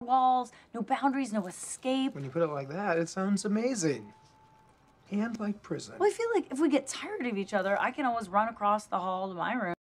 walls, no boundaries, no escape. When you put it like that, it sounds amazing. And like prison. Well, I feel like if we get tired of each other, I can always run across the hall to my room.